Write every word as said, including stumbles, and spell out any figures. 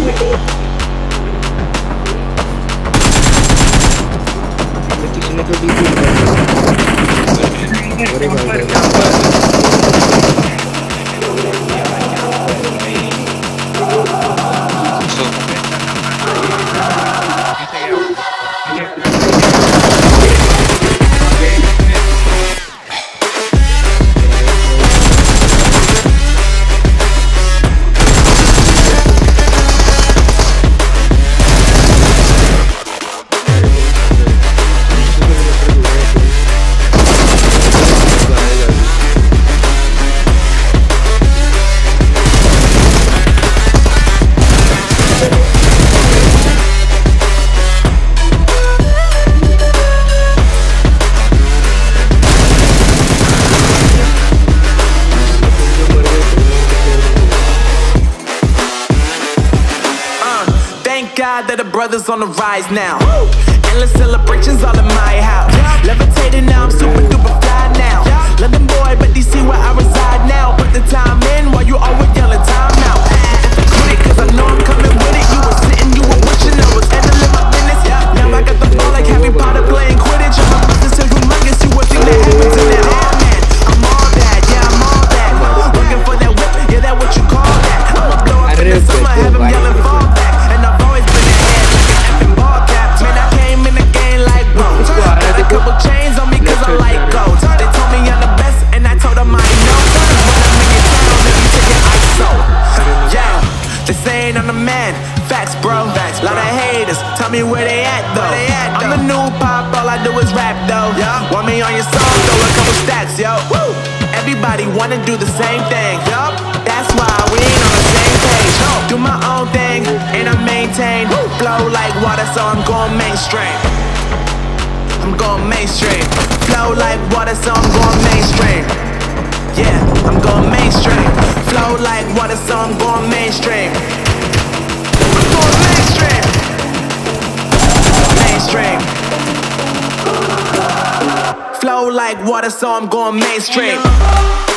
That the brothers on the rise now. Woo! Endless celebrations all in my house. Yeah. Levitating now, I'm super duper fly now. Yeah. London boy, but D C where I reside now. Put the time in while you always yelling time out. Quit it, cause I know I'm coming with it. You were sitting, you were wishing I was handling my business. Yeah. Now I got the ball like Harry Potter playing Quidditch. I'm about to say humongous, you would think that happens in that. Oh man, I'm all that, yeah, I'm all that. Working for that whip, yeah, that what you call that. I'ma blow up in the summer, have him yelling fall back. And I've always been couple chains on me cause I like gold. They told me I'm the best and I told them I know. When I'm in your town, let me take your I S O. Yeah, they saying I'm the man. Facts, bro. Facts, lot of haters. Tell me where they at though. They at, I'm the new pop, all I do is rap though. Yeah. Want me on your song, throw a couple stacks, yo. Woo. Everybody wanna do the same thing. Yup. That's why we ain't on the same page. No. Do my own thing and I maintain. Woo. Flow like water, so I'm going mainstream. I'm going mainstream. Flow like water, so I'm going mainstream. Yeah, I'm going mainstream. Flow like water, so I'm going mainstream. I'm going mainstream. Mainstream. Flow like water, so I'm going mainstream.